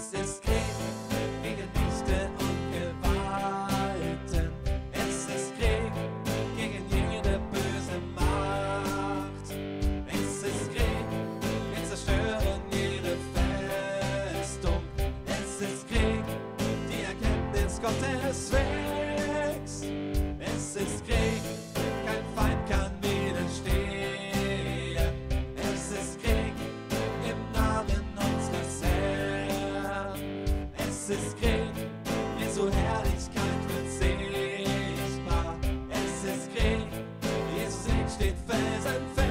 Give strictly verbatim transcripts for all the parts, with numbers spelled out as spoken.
Es ist Krieg gegen Mächte und Gewalten. Es ist Krieg gegen jede böse Macht. Es ist Krieg, wir zerstören jede Festung. Es ist Krieg, die Erkenntnis Gottes wächst. Es ist Krieg, kein Feind kann widerstehen. Es ist Krieg im Namen unseres Herrn. Es ist Krieg, Jesu Herrlichkeit wird sichtbar. Es ist Krieg, Jesus Sieg steht felsenfest.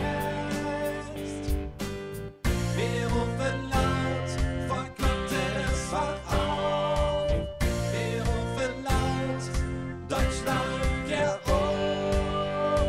Wir rufen laut, Volk Gottes, wach auf. Wir rufen laut, Deutschland, kehr um.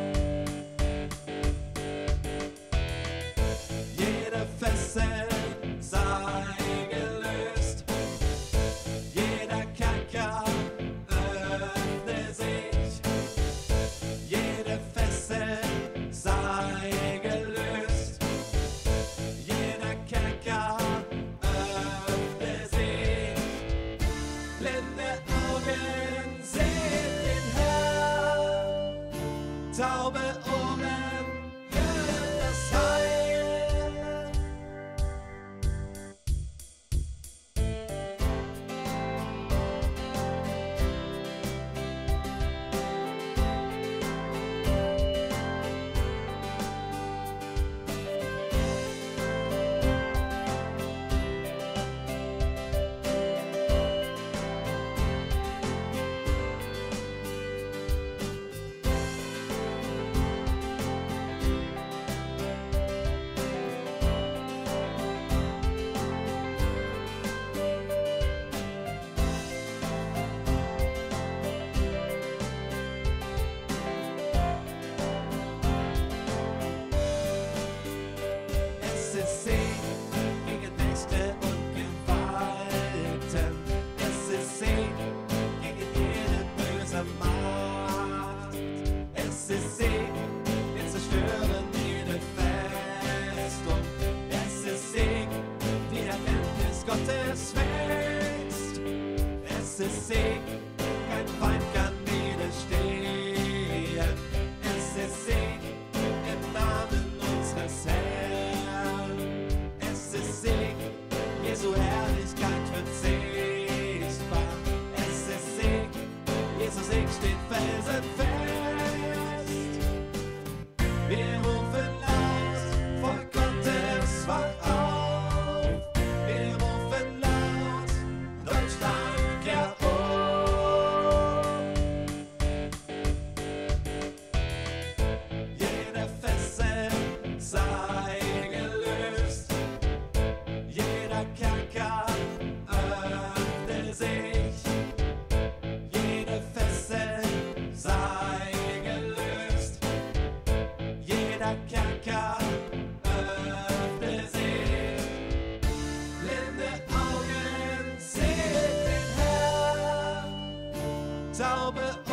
Jede Fessel sei gelöst, jeder Kerker öffne sich. Jede Fessel sei gelöst, jeder Kerker öffne sich. Blinde Augen sehen den Herrn, taube Ohren hören das Heil. Es ist Sieg gegen Mächte und Gewalten. Es ist Sieg gegen jede böse Macht. Es ist Sieg, wir zerstören jede Festung. Es ist Sieg, die Erkenntnis Gottes wächst. Es ist Sieg, kein Feind kann widerstehen. Es ist Sieg im Namen unseres Herrn. Es ist Sieg, Jesu Herrlichkeit wird sichtbar. Es ist Sieg, Jesus Sieg steht felsenfest. Wir rufen laut, Volk Gottes, wach auf. Wir rufen laut, Deutschland, kehr um. Jede Fessel sei gelöst, jeder Kerker öffne sich. Jede Fessel sei gelöst, jeder Kerker öffne sich. Blinde Augen sehen den Herrn, taube